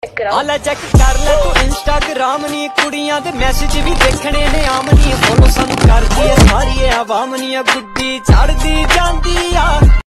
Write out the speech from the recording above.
हाले चेक कर ले तू इंस्टाग्राम नी कुड़ियां दे मैसेज भी देखने ने आम नी फॉलो सानू कर दी सारी आवाम नी गुड्डी चढ़दी जांदी आ।